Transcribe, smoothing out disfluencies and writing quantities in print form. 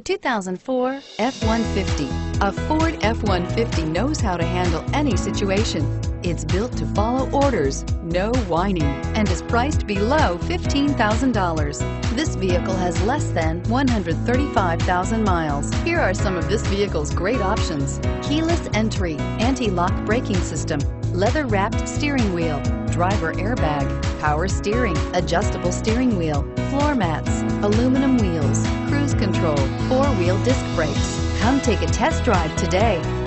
2004 F-150. A Ford F-150 knows how to handle any situation. It's built to follow orders, no whining, and is priced below $15,000. This vehicle has less than 135,000 miles. Here are some of this vehicle's great options: keyless entry, anti-lock braking system, leather-wrapped steering wheel, driver airbag, power steering, adjustable steering wheel, floor mats, aluminum wheels, cruise control, four-wheel disc brakes. Come take a test drive today.